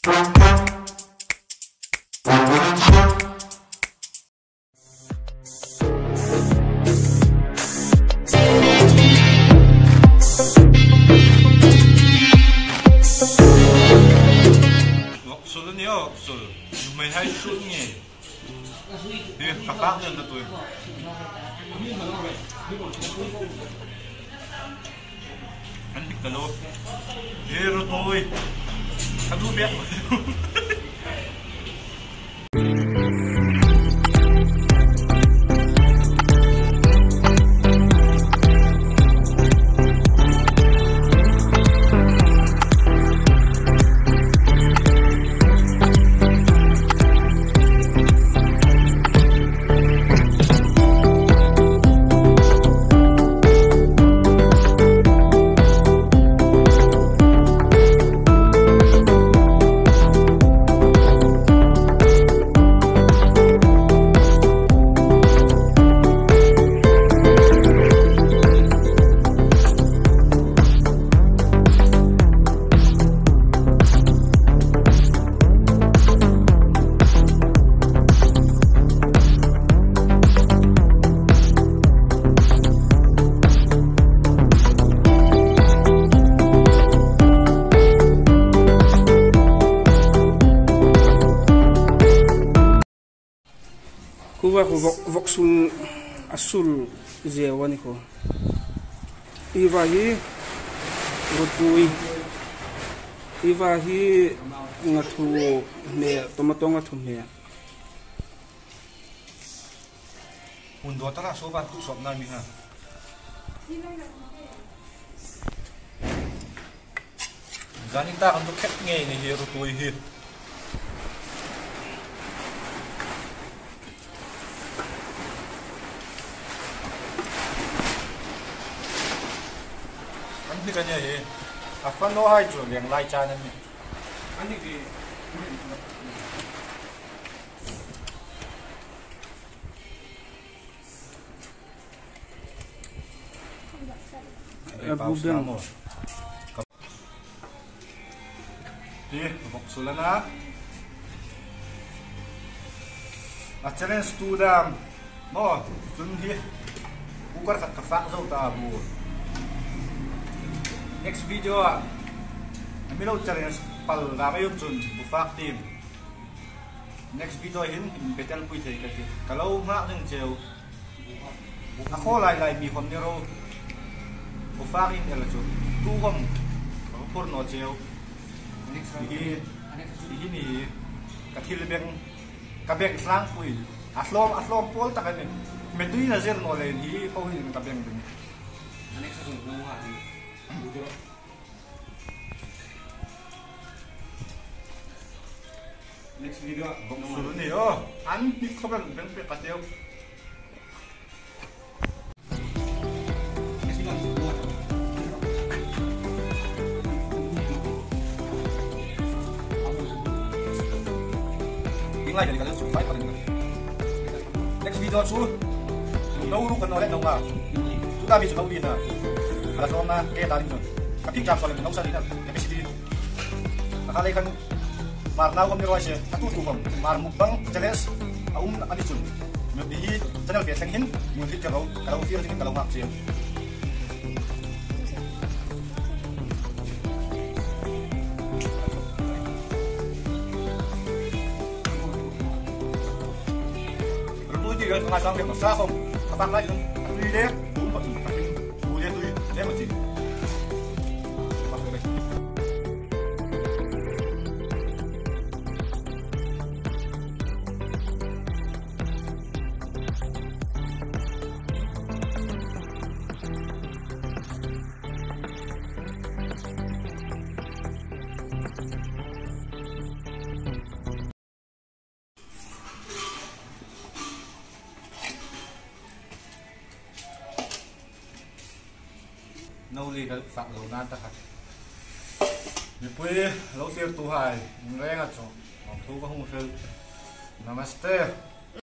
Vawksul ni Vawksul, may hay shoot niya. Kapak din na to. Andik talo. Hero toy. Kadu biak. Kuwa ko Vawksul asul zewan ko. Iwahi rotui. Iwahi ngatu me tomato ngatu me. Undo tara sobat tu sob nami ha. Ganing ta kan tu ket nge ni hero rotui hi. Ini kan ya, apa no hai tu yang lain cara ni. Ani di. Mukbang. Di, Vawksul na. Challenge tu dah, no, jun hi. Bukan kat kapak tu tak bu. Next video kami lo challenge pal ramai jun bufak team. Next video hin betel pui thei kasi. Kalau mak jeng jeu, aku lai mi hom ni ro bufak in ela jun. Tu hom pur no jeu. Ini ni katil beng kabeng selang pui. Aslom pol tak kan. Medui nazir no le ni pau hin kabeng beng. Next video no ha. Next video Vawksul ni oh, antik sobat beng pe kasih. next video no. Ingat jadi kalian supaya pada ni. Next video tu, nau kan oleh nau ah. Sudah bisa nau bina. Alas orang na kaya tadi tu. Tapi jam soalnya nau sari na, episode ini. Nakala ikan marnau kami ruasnya, satu tu kami mar mukbang challenge, ada tu. Di channel biasa hin, mungkin kalau video ini kalau ngap sih. Berpuji kan pengasang yang besar kok, kapan lagi kan? Tuh dia, tuh dia masih. Nấu ly cái phạm dầu nan ta khát. Vì quê lâu tiêu tu hài, nghe ngặt rồi, thu có không được. Namaste.